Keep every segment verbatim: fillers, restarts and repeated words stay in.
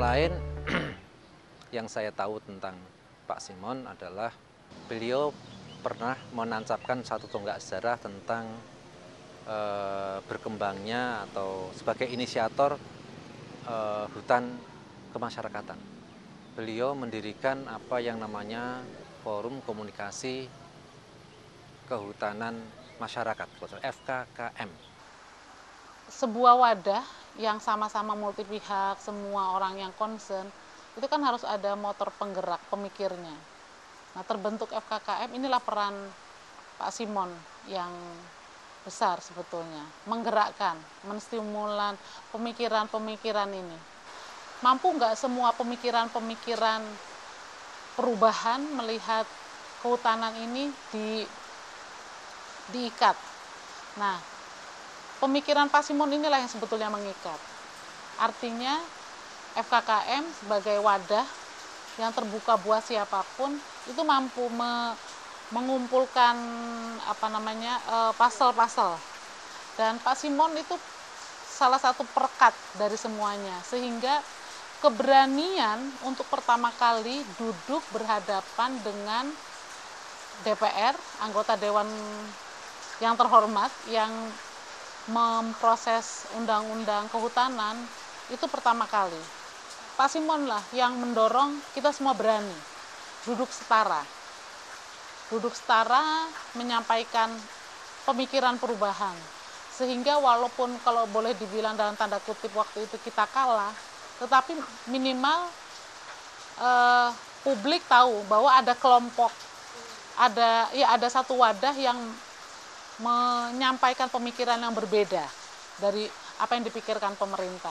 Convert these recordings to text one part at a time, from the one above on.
lain yang saya tahu tentang Pak Simon adalah beliau pernah menancapkan satu tonggak sejarah tentang e, berkembangnya atau sebagai inisiator e, hutan kemasyarakatan. Beliau mendirikan apa yang namanya Forum Komunikasi Kehutanan Masyarakat, F K K M. Sebuah wadah yang sama-sama multi pihak, semua orang yang concern, itu kan harus ada motor penggerak pemikirnya. Nah, terbentuk F K K M, inilah peran Pak Simon yang besar sebetulnya, menggerakkan, menstimulan pemikiran-pemikiran ini. Mampu nggak semua pemikiran-pemikiran perubahan melihat kehutanan ini di, diikat. Nah, pemikiran Pak Simon inilah yang sebetulnya mengikat. Artinya F K K M sebagai wadah yang terbuka buat siapapun itu mampu me, mengumpulkan apa namanya pasal-pasal. Dan Pak Simon itu salah satu perekat dari semuanya, sehingga keberanian untuk pertama kali duduk berhadapan dengan D P R, anggota Dewan yang terhormat, yang memproses undang-undang kehutanan itu pertama kali. Pak Simon lah yang mendorong kita semua berani duduk setara, duduk setara menyampaikan pemikiran perubahan, sehingga walaupun kalau boleh dibilang dalam tanda kutip waktu itu kita kalah, tetapi minimal eh, publik tahu bahwa ada kelompok, ada ya ada satu wadah yang menyampaikan pemikiran yang berbeda dari apa yang dipikirkan pemerintah.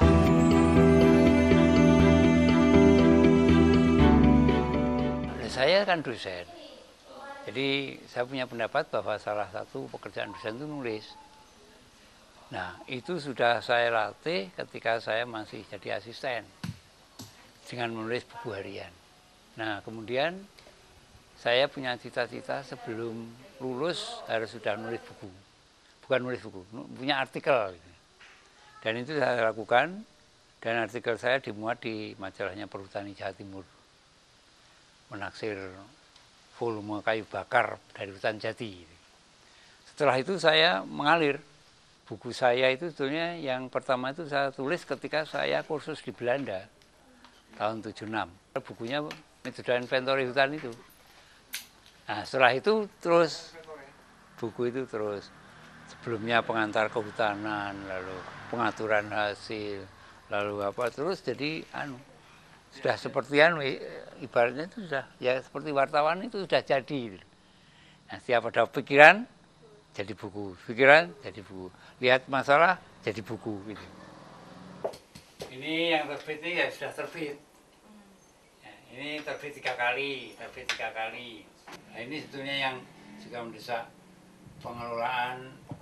Saya kan dosen, jadi saya punya pendapat bahwa salah satu pekerjaan dosen itu nulis. Nah, itu sudah saya latih ketika saya masih jadi asisten dengan menulis buku harian. Nah, kemudian saya punya cita-cita sebelum lulus harus sudah nulis buku. Bukan nulis buku, punya artikel. Dan itu saya lakukan, dan artikel saya dimuat di majalahnya Perhutani Jawa Timur. Menaksir volume kayu bakar dari hutan jati. Setelah itu saya mengalir. Buku saya itu sebetulnya yang pertama itu saya tulis ketika saya kursus di Belanda tahun tujuh puluh enam. Bukunya Metode Inventory Hutan itu. Nah, setelah itu terus buku itu terus sebelumnya pengantar kehutanan, lalu pengaturan hasil, lalu apa terus jadi anu sudah seperti anu ibaratnya itu sudah ya seperti wartawan itu sudah jadi. Nah, setiap ada pikiran jadi buku, pikiran jadi buku, lihat masalah jadi buku gitu. Ini yang terbit ini ya sudah terbit. Nah, ini terbit tiga kali, terbit tiga kali. Nah, ini sebetulnya yang juga mendesak pengelolaan